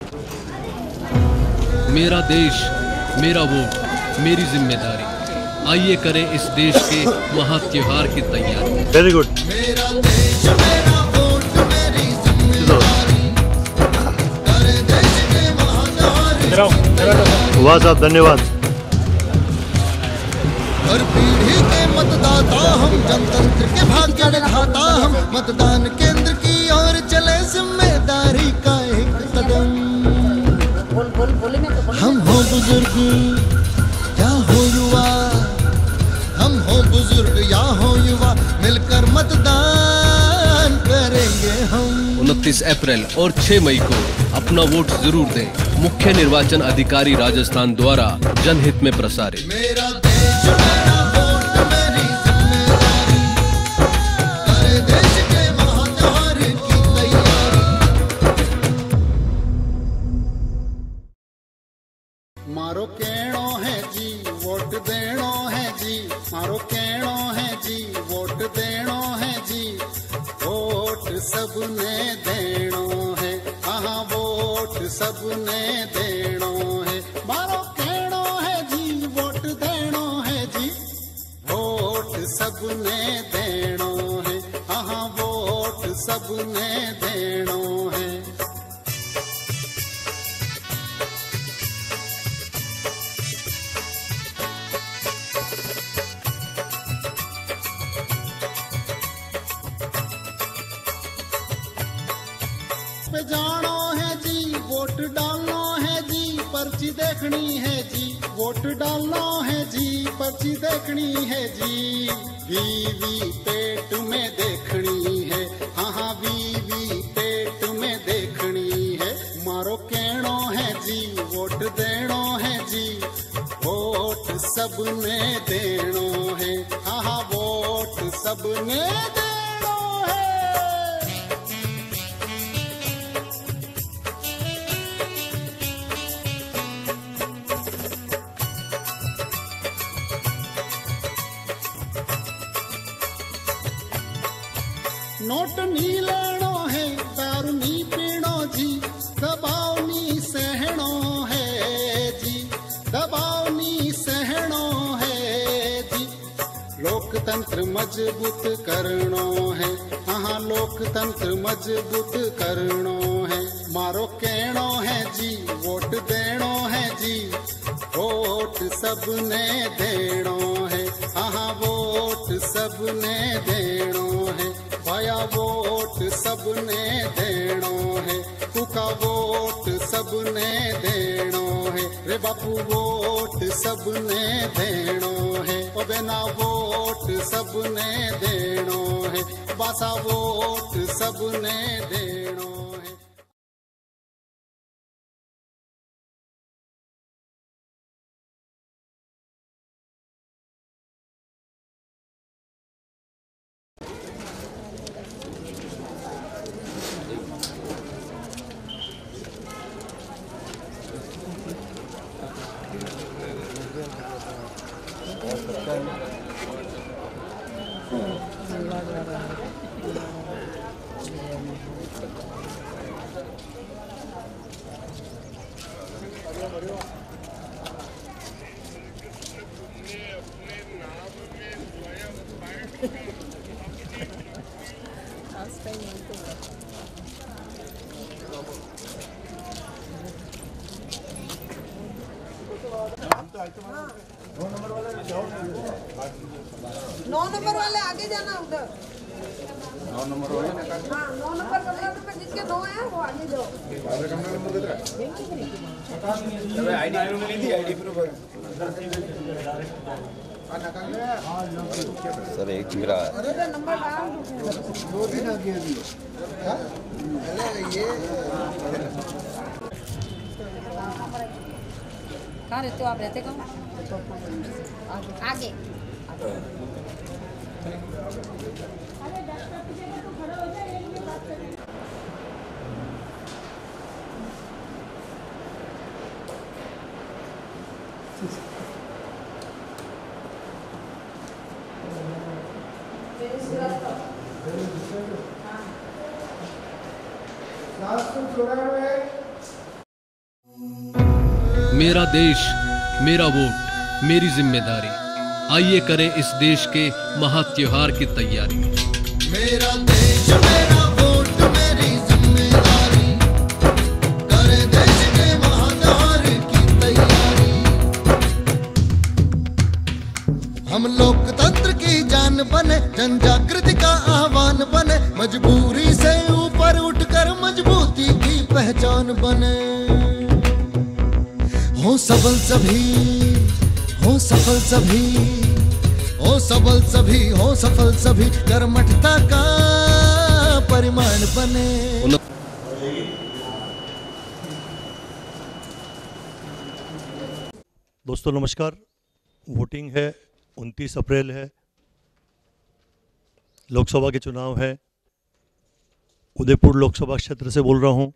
मेरा देश, मेरा वोट, मेरी जिम्मेदारी। आइए करें इस देश के महा त्योहार की तैयारी। Very good. मेरा देश, मेरा वोट, मेरी जिम्मेदारी। करे देश के महात्यार। वाह साहब, धन्यवाद। हर पीढ़ी के मतदाता हम, जनतंत्र के भाग्य विधाता हम। मतदान केंद्र की ओर चले, जिम्मेदारी का एक कदम। हम हो बुजुर्ग या हो युवा, हम हो बुजुर्ग या हो युवा, मिलकर मतदान करेंगे हम। 29 अप्रैल और 6 मई को अपना वोट जरूर दें। मुख्य निर्वाचन अधिकारी राजस्थान द्वारा जनहित में प्रसारित। मेरा देश, मेरा वोट, मेरी जिम्मेदारी। करे देश के महात्यार की तैयारी। मारो कहणो है जी, वोट देणो है जी। मारो कहणो है जी, वोट देणो है जी। वोट सबने देणो है, हाँ वोट सबने देणो है। मारो कहणो है जी, वोट देणो है जी। वोट सबने देणो है, हाँ वोट सबने देणो है। पे जानो है जी, वोट डालना है जी। पर्ची देखनी है जी, वोट डालना है जी। पर्ची देखनी है जी। वीवी पेट में देखनी है, हाँ वीवी पेट में देखनी है। मारो कहणो है जी, वोट देणो है जी। वोट सबने देणो है, हाँ वोट सबने देणो है। नोट नी लेनो है, दारू नी पीनो जी। दबाव नी सहनो है जी, दबाव नी सहनो है जी। लोकतंत्र मजबूत करनो है, हाँ लोकतंत्र मजबूत करनो है। मारो कहणो है जी, वोट देणो है जी। वोट सबने देणो है, हाँ वोट सबने देणो है। पाया वोट सबने देणो है, कुका वोट सबने देणो है। रे बापू वोट सबने देणो है, ओ बेना वोट सबने देणो है। बासा वोट सबने देणो है। नौ नंबर वाले आगे जाना उधर। 9 नंबर वाले हाँ 9 नंबर 15 नंबर जिसके 2 हैं वो आगे जाओ। आईडी प्रूफ नहीं थी, आईडी प्रूफ सर एक चिकरा नंबर डाल वो भी ना किया भी। ये कहाँ रहते हो आप? रहते कहाँ? आगे लास्ट में छोड़ा है। मेरा देश, मेरा वोट, मेरी जिम्मेदारी। आइए करें इस देश के महात्योहार की तैयारी। मेरा देश मेरा वोट मेरी जिम्मेदारी, करे देश के महात्योहार की तैयारी। हम लोकतंत्र की जान बने, जन जागृति का आह्वान बने, मजबूरी से ऊपर उठकर मजबूती की पहचान बने। हो सबल सभी, हो सफल सभी, हो सबल सभी, हो सफल सभी, कर्मठता का परिमाण बने। दोस्तों नमस्कार। वोटिंग है, 29 अप्रैल है, लोकसभा के चुनाव है। उदयपुर लोकसभा क्षेत्र से बोल रहा हूँ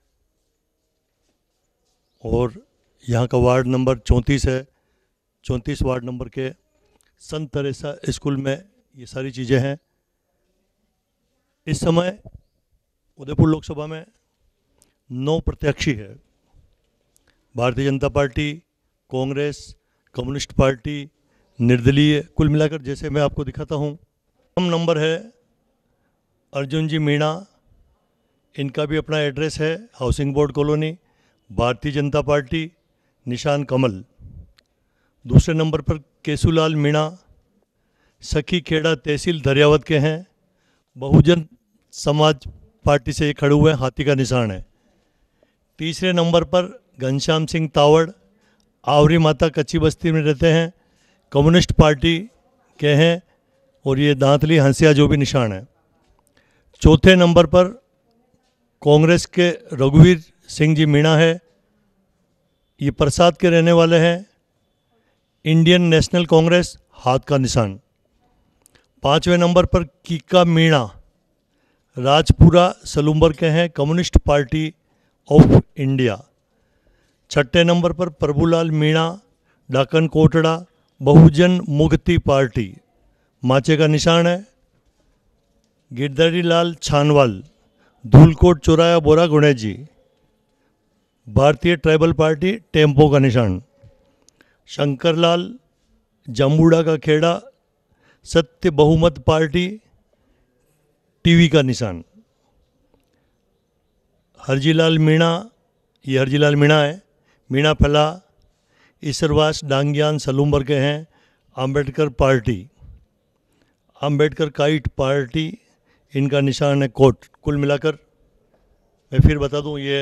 और यहाँ का वार्ड नंबर 34 है। 34 वार्ड नंबर के संत तेरेसा स्कूल में ये सारी चीज़ें हैं। इस समय उदयपुर लोकसभा में 9 प्रत्याशी है। भारतीय Janata party, Congress, communist party, निर्दलीय, कुल मिलाकर जैसे मैं आपको दिखाता हूँ। प्रथम नंबर है अर्जुन जी मीणा, इनका भी अपना एड्रेस है हाउसिंग बोर्ड कॉलोनी, भारतीय जनता पार्टी, निशान कमल। दूसरे नंबर पर केसूलाल मीणा, सखी खेड़ा तहसील दरियावत के हैं, बहुजन समाज पार्टी से ये खड़े हुए हैं, हाथी का निशान है। तीसरे नंबर पर घनश्याम सिंह तावड़, आवरी माता कच्ची बस्ती में रहते हैं, कम्युनिस्ट पार्टी के हैं और ये दांतली हंसिया जो भी निशान है। चौथे नंबर पर कांग्रेस के रघुवीर सिंह जी मीणा है, ये प्रसाद के रहने वाले हैं, इंडियन नेशनल कांग्रेस, हाथ का निशान। पाँचवें नंबर पर कीका मीणा, राजपुरा सलूम्बर के हैं, कम्युनिस्ट पार्टी ऑफ इंडिया। छठे नंबर पर प्रभुलाल मीणा, डाकन कोटड़ा, बहुजन मुक्ति पार्टी, माचे का निशान है। गिरधारी लाल छानवाल, धूलकोट चौराया बोरा गुणेश जी, भारतीय ट्राइबल पार्टी, टेम्पो का निशान। शंकरलाल जम्बूड़ा का खेड़ा, सत्य बहुमत पार्टी, टीवी का निशान। हरजीलाल मीणा, ये हरजीलाल मीणा है, मीणा फला, ईसरवास डांगियान सलूम्बर के हैं, Ambedkar party, Ambedkar kite party, इनका निशान है कोट। कुल मिलाकर मैं फिर बता दूं, ये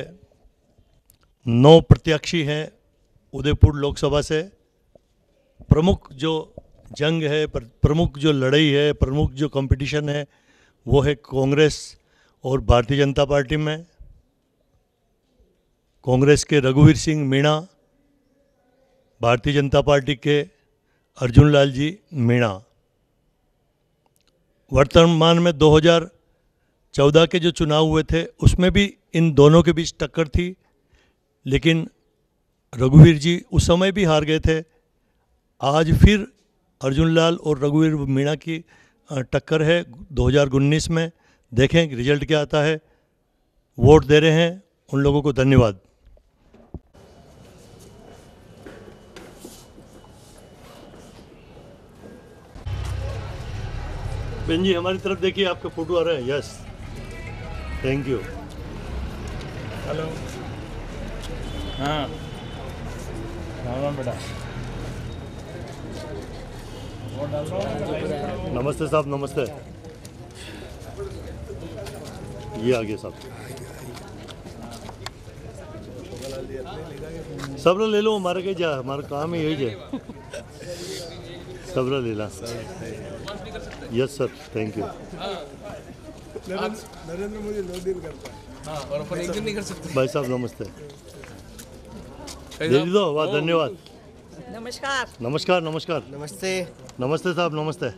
9 प्रत्याशी हैं उदयपुर लोकसभा से। प्रमुख जो जंग है, प्रमुख जो लड़ाई है, प्रमुख जो कंपटीशन है, वो है कांग्रेस और भारतीय जनता पार्टी में। कांग्रेस के रघुवीर सिंह मीणा, भारतीय जनता पार्टी के अर्जुन लाल जी मीणा। वर्तमान में 2014 के जो चुनाव हुए थे उसमें भी इन दोनों के बीच टक्कर थी, लेकिन रघुवीर जी उस समय भी हार गए थे। आज फिर अर्जुन लाल और रघुवीर मीणा की टक्कर है 2019 में। देखें रिजल्ट क्या आता है। वोट दे रहे हैं उन लोगों को धन्यवाद। बहन जी हमारी तरफ देखिए, आपके फोटो आ रहे हैं। Yes, thank you. हेलो। हाँ राम बेटा। नमस्ते साहब, नमस्ते। ये आगे साहब, सबरा ले लो, हमारे के जा, हमारा काम ही यही है। सबरा ले ला। Yes sir, thank you. Narendra Modi 2 दिन करता है। हाँ, और अपन 1 दिन नहीं कर सकते। भाई साहब नमस्ते, दे दो वाह, धन्यवाद। नमस्कार। नमस्कार नमस्कार। नमस्ते। नमस्ते साहब, नमस्ते।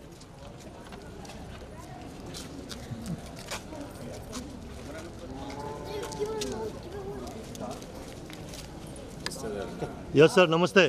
यस सर, नमस्ते।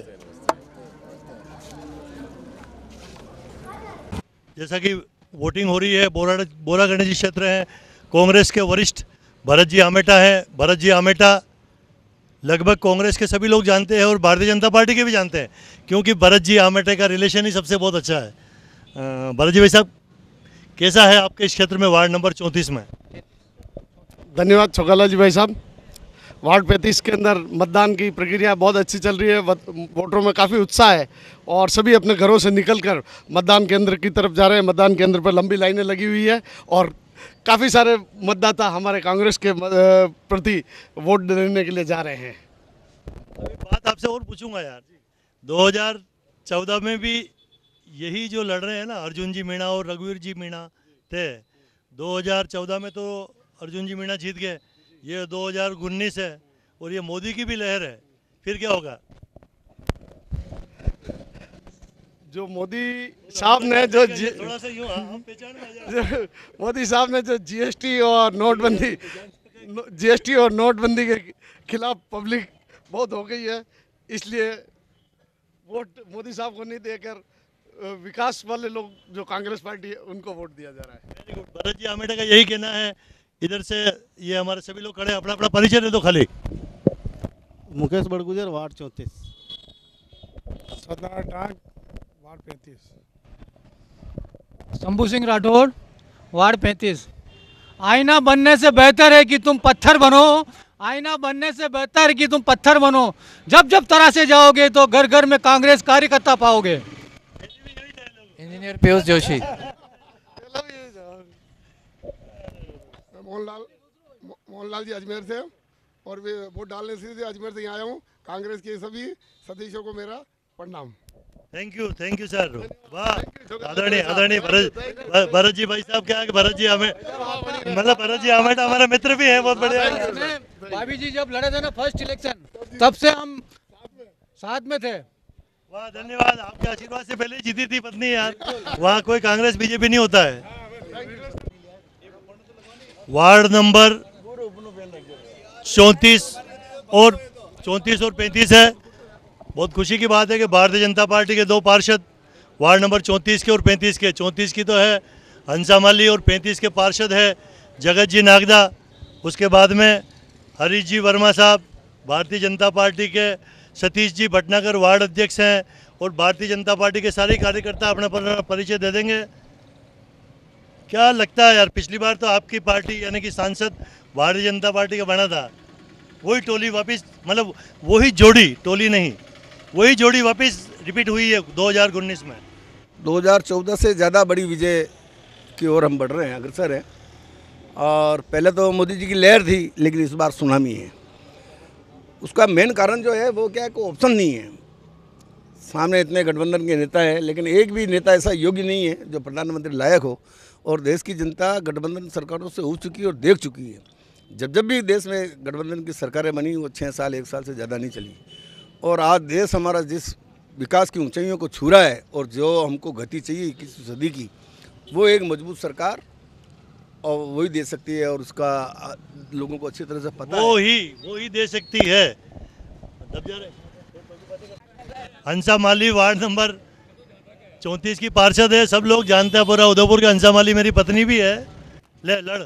जैसा कि वोटिंग हो रही है, बोरा गणेश क्षेत्र है, कांग्रेस के वरिष्ठ भरत जी आमेटा हैं। भरत जी आमेटा लगभग कांग्रेस के सभी लोग जानते हैं और भारतीय जनता पार्टी के भी जानते हैं, क्योंकि भरत जी आमटे का रिलेशन ही सबसे बहुत अच्छा है। भरत जी भाई साहब, कैसा है आपके इस क्षेत्र में वार्ड नंबर 34 में? धन्यवाद चौकाला जी भाई साहब। वार्ड 35 के अंदर मतदान की प्रक्रिया बहुत अच्छी चल रही है। वोटरों में काफ़ी उत्साह है और सभी अपने घरों से निकलकर मतदान केंद्र की तरफ जा रहे हैं। मतदान केंद्र पर लंबी लाइनें लगी हुई है और काफ़ी सारे मतदाता हमारे कांग्रेस के प्रति वोट देने के लिए जा रहे हैं। अभी बात आपसे और पूछूंगा यार, 2014 में भी यही जो लड़ रहे हैं ना, अर्जुन जी मीणा और रघुवीर जी मीणा थे। 2014 में तो अर्जुन जी मीणा जीत गए, ये 2019 है और ये मोदी की भी लहर है, फिर क्या होगा? जो मोदी साहब ने जो थोड़ा सा यूं हम पहचान में आ जाए। मोदी साहब ने जो जीएसटी और नोटबंदी के खिलाफ पब्लिक बहुत हो गई है, इसलिए वोट मोदी साहब को नहीं देकर विकास वाले लोग जो कांग्रेस पार्टी है उनको वोट दिया जा रहा है। भरत जी आमेटा का यही कहना है। इधर से ये हमारे सभी लोग खड़े, अपना अपना परिचय दे दो खाली। Mukesh Badgujar, ward 34। Sardar Dak, ward 35। Shambhu Singh Rathore, ward 35। आईना बनने से बेहतर है कि तुम पत्थर बनो, आईना बनने से बेहतर है कि तुम पत्थर बनो। जब जब तरासे जाओगे तो घर घर में कांग्रेस कार्यकर्ता पाओगे। इंजीनियर पीयूष जोशी। मोहनलाल जी अजमेर से, और वे वोट डालने से अजमेर से यहाँ आया हूँ। कांग्रेस के सभी सदस्यों को मेरा प्रणाम। Thank you sir. वाह, आदरणीय भरत जी भाई साहब, क्या है कि भरत जी आमेटा हमारा मित्र भी है, बहुत बढ़िया। भाभी जी जब लड़े थे ना फर्स्ट इलेक्शन, तब से हम साथ में थे। वाह, धन्यवाद। आपके आशीर्वाद से पहले जीती थी पत्नी यार। वहाँ कोई कांग्रेस बीजेपी नहीं होता है। वार्ड नंबर 34 और 35 है। बहुत खुशी की बात है कि भारतीय जनता पार्टी के दो पार्षद वार्ड नंबर 34 के और 35 के, 34 की तो है हंसा माली और 35 के पार्षद है जगत जी नागदा। उसके बाद में हरीश जी वर्मा साहब भारतीय जनता पार्टी के, सतीश जी भटनागर वार्ड अध्यक्ष हैं, और भारतीय जनता पार्टी के सारे कार्यकर्ता अपना परिचय दे देंगे। क्या लगता है यार, पिछली बार तो आपकी पार्टी यानी कि सांसद भारतीय जनता पार्टी का बना था, वही टोली वापस, मतलब वही जोड़ी, टोली नहीं, वही जोड़ी वापस रिपीट हुई है 2019 में। 2014 से ज़्यादा बड़ी विजय की ओर हम बढ़ रहे हैं, अग्रसर हैं। और पहले तो मोदी जी की लहर थी, लेकिन इस बार सुनामी है। उसका मेन कारण जो है वो क्या है, कोई ऑप्शन नहीं है। सामने इतने गठबंधन के नेता हैं, लेकिन एक भी नेता ऐसा योग्य नहीं है जो प्रधानमंत्री लायक हो। और देश की जनता गठबंधन सरकारों से हो चुकी है और देख चुकी है। जब भी देश में गठबंधन की सरकारें बनी, वो 6 साल 1 साल से ज़्यादा नहीं चली। और आज देश हमारा जिस विकास की ऊंचाइयों को छू रहा है और जो हमको गति चाहिए 21वीं सदी की, वो एक मजबूत सरकार और वही दे सकती है। और उसका लोगों को अच्छी तरह से पता है, वो ही दे सकती है। हंसा माली वार्ड नंबर 34 की पार्षद है, सब लोग जानते हैं, पूरा उदयपुर के हंसा माली मेरी पत्नी भी है। ले लड़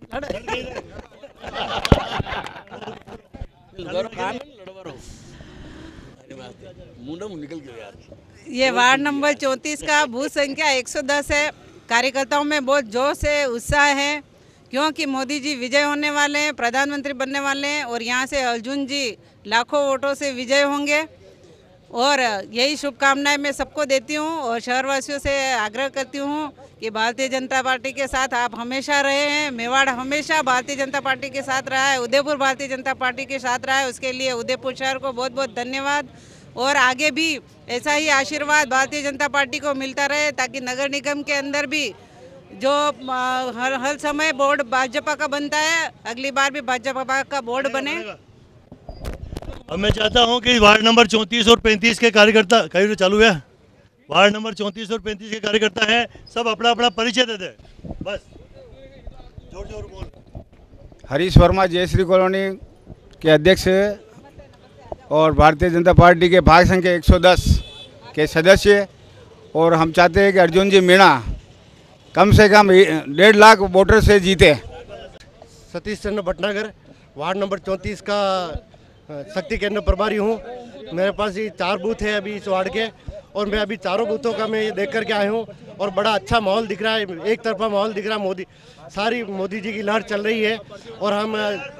ये वार्ड नंबर 34 का बूथ संख्या 110 है। कार्यकर्ताओं में बहुत जोश है, उत्साह है, क्योंकि मोदी जी विजय होने वाले हैं, प्रधानमंत्री बनने वाले हैं। और यहाँ से अर्जुन जी लाखों वोटों से विजय होंगे। और यही शुभकामनाएं मैं सबको देती हूँ और शहरवासियों से आग्रह करती हूँ कि भारतीय जनता पार्टी के साथ आप हमेशा रहे हैं। मेवाड़ हमेशा भारतीय जनता पार्टी के साथ रहा है, उदयपुर भारतीय जनता पार्टी के साथ रहा है। उसके लिए उदयपुर शहर को बहुत बहुत धन्यवाद। और आगे भी ऐसा ही आशीर्वाद भारतीय जनता पार्टी को मिलता रहे, ताकि नगर निगम के अंदर भी जो हर समय बोर्ड भाजपा का बनता है, अगली बार भी भाजपा का बोर्ड बने। अब मैं चाहता हूं कि वार्ड नंबर 34 और 35 के कार्यकर्ता, कहीं चालू है, वार्ड नंबर 34 और 35 के कार्यकर्ता हैं, सब अपना अपना परिचय दे दे, बस जोर जोर बोल। हरीश वर्मा, जयश्री कॉलोनी के अध्यक्ष और भारतीय जनता पार्टी के भाग संख्या 110 के सदस्य। और हम चाहते हैं कि अर्जुन जी मीणा कम से कम 1.5 लाख वोटर से जीते। सतीश चंद्र भटनागर, वार्ड नंबर 34 का शक्ति केंद्र प्रभारी हूँ। मेरे पास ये 4 बूथ है अभी इस वार्ड के, और मैं अभी चारों बूथों का मैं ये देख करके आया हूँ और बड़ा अच्छा माहौल दिख रहा है, एक तरफा माहौल दिख रहा है। सारी मोदी जी की लहर चल रही है। और हम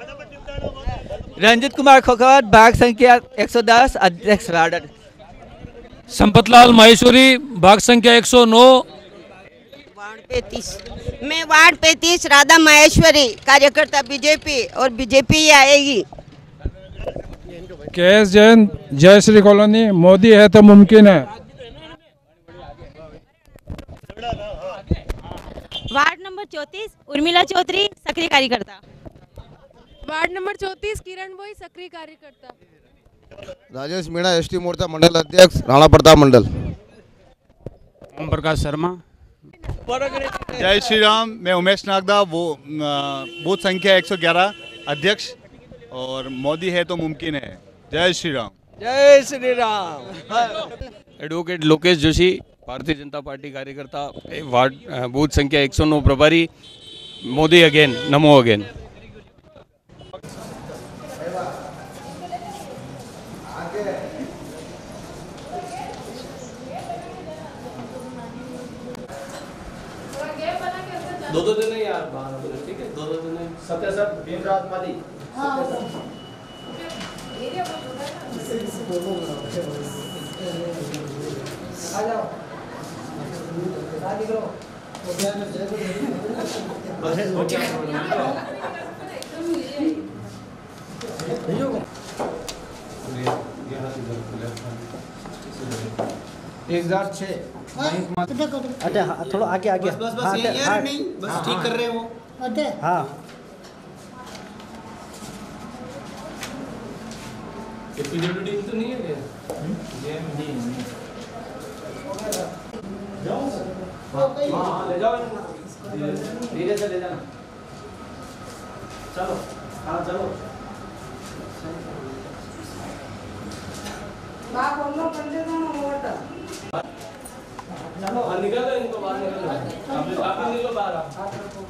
रंजित कुमार खोखर, भाग संख्या 110, अध्यक्ष वार्ड। संपतलाल माहेश्वरी, भाग संख्या 109, वार्ड 35। मैं वार्ड 35 राधा माहेश्वरी, कार्यकर्ता बीजेपी, और बीजेपी ही आएगी। केएस जैन, जयश्री कॉलोनी, मोदी है तो मुमकिन है। वार्ड नंबर 34 उर्मिला चौधरी, सक्रिय कार्यकर्ता। वार्ड नंबर 34 किरण बोई, सक्रिय कार्यकर्ता। राजेश मीणा, एसटी मोर्चा मंडल अध्यक्ष, राणा प्रताप मंडल। ओम प्रकाश शर्मा। जय श्री राम। मैं उमेश नागदा, वो बूथ संख्या 111, अध्यक्ष, और मोदी है तो मुमकिन है। जय श्री राम। जय श्री राम। एडवोकेट लोकेश जोशी, भारतीय जनता पार्टी कार्यकर्ता, वार्ड बूथ संख्या 109 प्रभारी। Modi again, Namo again. दो दिन है यार, ठीक है, 2 दिन है। सत्य सर भीमराज माली। आ जाओ। अच्छा थोड़ा आगे आगे। बस ये यार नहीं, बस ठीक कर रहे हो। हाँ टीम तो नहीं है हाँ, ले जाओ, धीरे से ले जाना। चलो, हाँ चलो। चलो हाँ, निकल दो इनको, बाहर निकल दो। आप निकलो बाहर।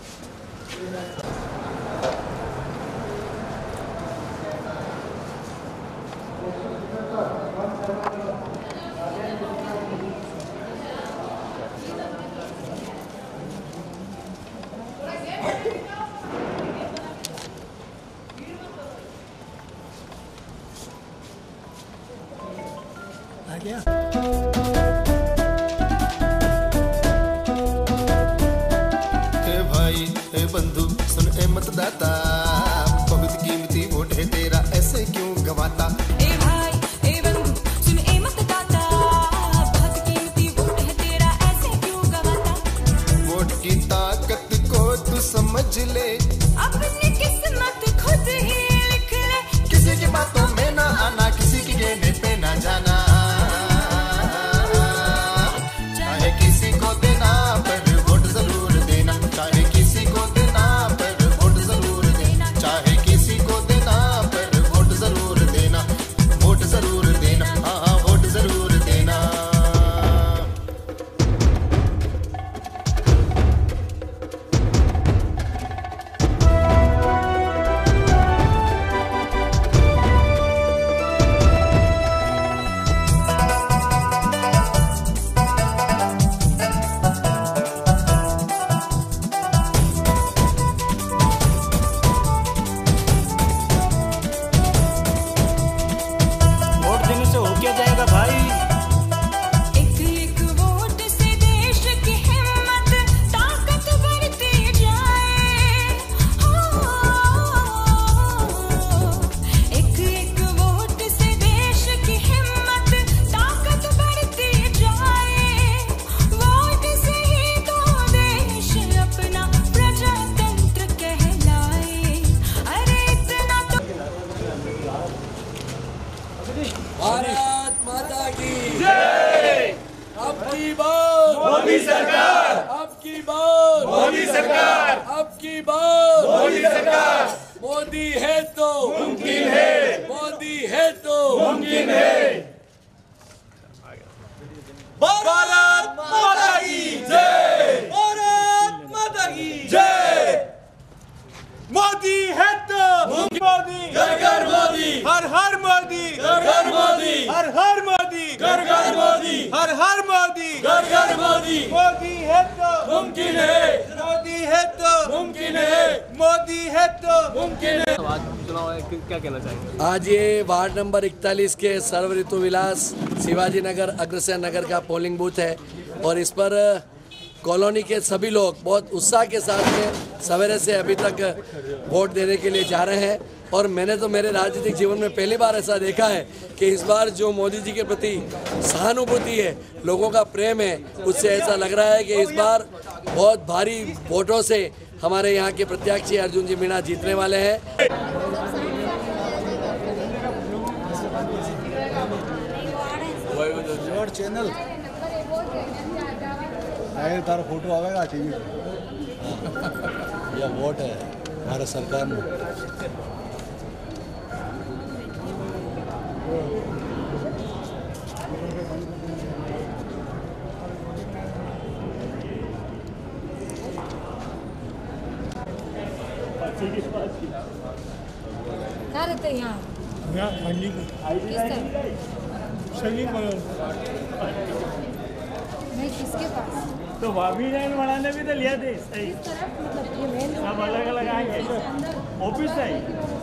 भाई ए बंधु सुन ए मतदाता, बहुत कीमती वोट है तेरा, ऐसे क्यों गवाता। ए भाई ए बंधु सुन ए मतदाता, बहुत कीमती वोट है तेरा, ऐसे क्यों गवाता। वोट की ताकत को तू समझ ले, अपनी किस्मत खुद ही लिख ले। किसी की बातों में ना आना, किसी की कहने पे ना जाना। चाहे किसी को देना पर वोट जरूर देना, चाहे किसी को देना पर वोट जरूर देना, चाहे किसी को देना पर वोट जरूर देना, वोट जरूर देना, हाँ वोट जरूर देना। वोट देने से हो क्या जाएगा भाई। एक एक वोट से देश की हिम्मत ताकत बढ़ती जाए। एक एक वोट से देश की हिम्मत ताकत बढ़ती जाए। वोट से ही तो देश अपना प्रजातंत्र कहलाए। अरे इतना तो भारत माता की जय। अब की बार मोदी सरकार, अब की बार मोदी सरकार, अब की बार मोदी सरकार। मोदी है तो मुमकिन है, मोदी है तो मुमकिन है। भारत माता की जय, भारत माता की जय। मोदी है तो मुमकिन, मोदी, जय कर मोदी, हर हर है तो मुमकिन है, मोदी है तो मुमकिन है, मोदी है तो मुमकिन है। चुनाव है, क्या कहना चाहेंगे? आज ये वार्ड नंबर 41 के सर्व ऋतु विलास शिवाजी नगर अग्रसेन नगर का पोलिंग बूथ है और इस पर कॉलोनी के सभी लोग बहुत उत्साह के साथ में सवेरे से अभी तक वोट देने के लिए जा रहे हैं। और मैंने तो मेरे राजनीतिक जीवन में पहली बार ऐसा देखा है कि इस बार जो मोदी जी के प्रति सहानुभूति है, लोगों का प्रेम है, उससे ऐसा लग रहा है कि इस बार बहुत भारी वोटों से हमारे यहाँ के प्रत्याशी अर्जुन जी मीणा जीतने वाले हैं। चैनल तारा फोटो आवेगा टीवी या वोट है भारत सरकार में। क्या रहते हैं यहाँ? नहीं, किसके पास? तो भाभी ने बनाने भी तो लिया थे सही, सब अलग अलग आएंगे ऑफिस है।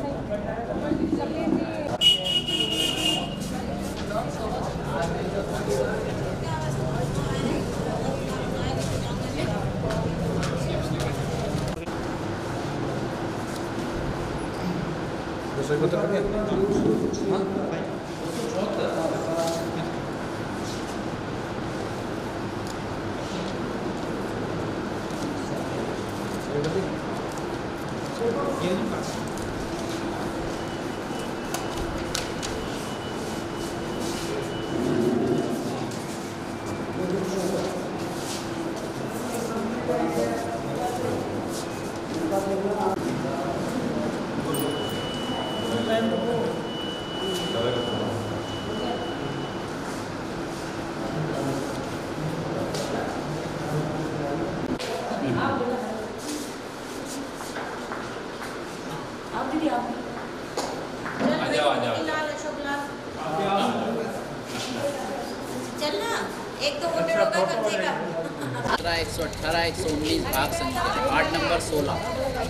चलना, एक तो वोटर होगा कम से कम। 118, 119 भाग संख्या वार्ड नंबर 16।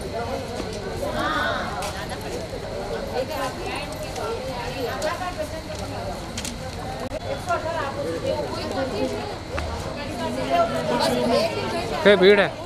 भीड़ है।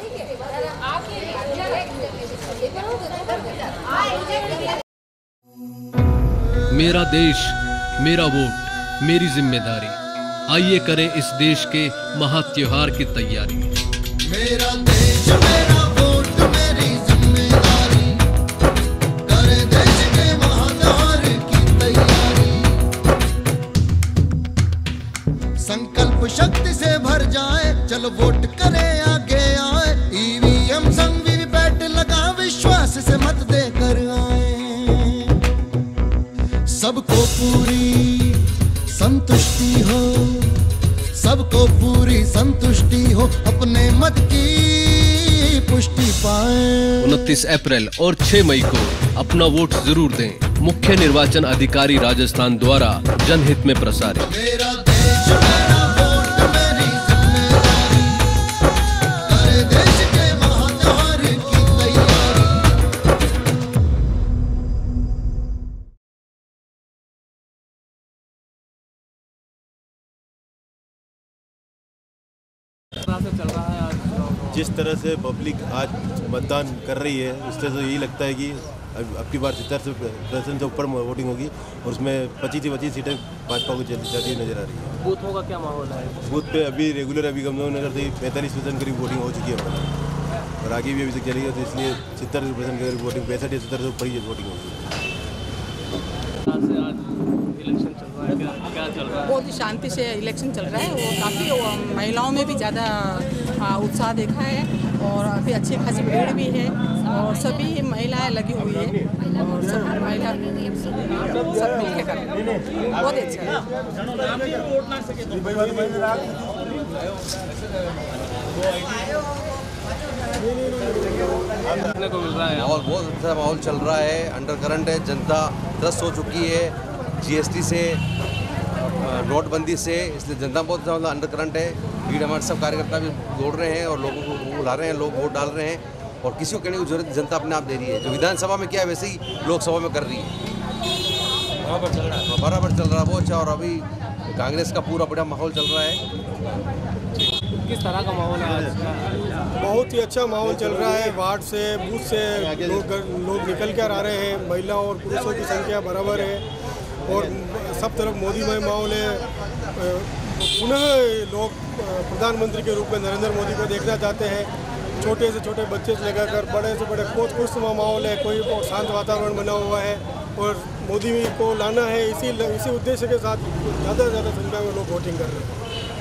मेरा देश, मेरा वोट, मेरी जिम्मेदारी। आइए करें इस देश के महा त्योहार की तैयारी। मेरा देश मेरा वोट मेरी जिम्मेदारी, करे देश के महात्योहार की तैयारी। संकल्प शक्ति से भर जाए, चलो वोट करे आगे आए। ईवीएम संग वीवीपैट लगा, विश्वास से मत दे कर आए। सबको पूरी संतुष्टि हो, सबको पूरी संतुष्टि हो, अपने मत की पुष्टि पाए। 29 अप्रैल और 6 मई को अपना वोट जरूर दें। मुख्य निर्वाचन अधिकारी राजस्थान द्वारा जनहित में प्रसारित। मेरा देश मेरा वोट मेरी जिम्मेदारी, करे देश के महात्योहार की तैयारी। जिस तरह से पब्लिक आज मतदान कर रही है, उससे तो यही लगता है कि अब की बार 70% से ऊपर वोटिंग होगी और उसमें 25 सीटें भाजपा को जाती नजर आ रही है। बूथों का क्या माहौल है? बूथ पे अभी रेगुलर अभी गंगनगर नगर से 45% करीब वोटिंग हो चुकी है हमारी और आगे भी अभी तक चलेगी, तो इसलिए 70% करीब वोटिंग 65 या 70 से ऊपर ही वोटिंग होगी। इलेक्शन चल रहा है, क्या चल रहा है? बहुत ही शांति से इलेक्शन चल रहा है। वो काफ़ी महिलाओं में भी ज़्यादा उत्साह देखा है और अभी अच्छी खासी भीड़ भी है और सभी महिलाएं लगी हुई है और सब महिला सब मिल के कर बहुत अच्छा है। माहौल बहुत अच्छा माहौल चल रहा है, अंडर करंट है, जनता त्रस्त हो चुकी है जीएसटी से नोटबंदी से, इसलिए जनता बहुत ज़्यादा अंडर करंट है। भीड़ हमारे सब कार्यकर्ता भी दौड़ रहे हैं और लोगों को बुला रहे हैं, लोग वोट डाल रहे हैं और किसी को कहने की जरूरत जनता अपने आप दे रही है। जो विधानसभा में किया वैसे ही लोकसभा में कर रही है, बराबर चल रहा है, बहुत अच्छा। और अभी कांग्रेस का पूरा बड़ा माहौल चल रहा है। किस तरह का माहौल है आज का? बहुत ही अच्छा माहौल चल रहा है। वार्ड से, बूथ से लोग निकल कर आ रहे हैं। महिलाओं और पुरुषों की संख्या बराबर है और सब तरफ मोदीमय माहौल है। पुनः लोग प्रधानमंत्री के रूप में नरेंद्र मोदी को देखना चाहते हैं। छोटे से छोटे बच्चे से लेकर बड़े से बड़े बहुत खुश माहौल है, कोई और शांत वातावरण बना हुआ है और मोदी को लाना है। इसी उद्देश्य के साथ ज़्यादा से ज़्यादा संख्या में लोग वोटिंग कर रहे हैं।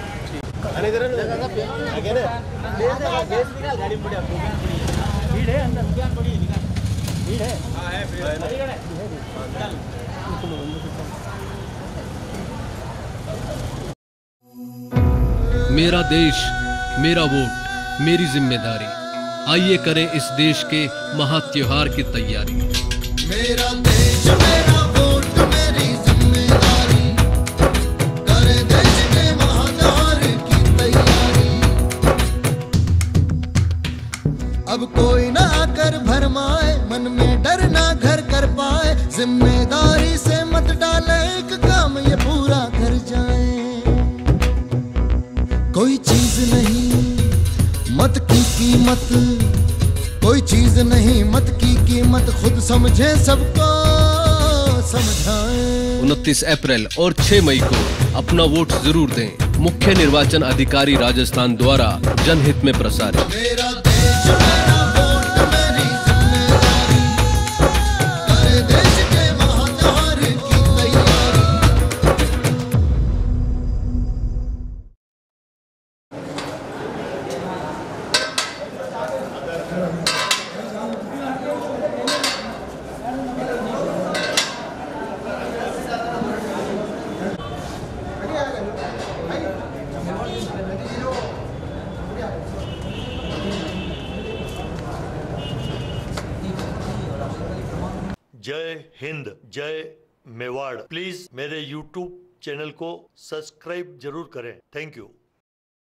मेरा देश, मेरा वोट, मेरी जिम्मेदारी। आइए करें इस देश के महात्योहार की तैयारी। मेरा देश, मेरा वोट, मेरी जिम्मेदारी, करे देश के महात्योहार की तैयारी। अब कोई ना आकर भरमाए, मन में डर ना घर कर पाए। जिम्मेदारी से मत डाले, एक काम ये पूरा कर जाए। कोई चीज नहीं मत की कीमत, कोई चीज नहीं मत की कीमत, खुद समझे सबको समझाए। 29 अप्रैल और 6 मई को अपना वोट जरूर दें। मुख्य निर्वाचन अधिकारी राजस्थान द्वारा जनहित में प्रसारित। मेरा देश, मेरा वोट, मेरी जिम्मेदारी, करे देश के महात्योहार की तैयारी। जय हिंद, जय मेवाड़। प्लीज मेरे YouTube चैनल को सब्सक्राइब जरूर करें। Thank you.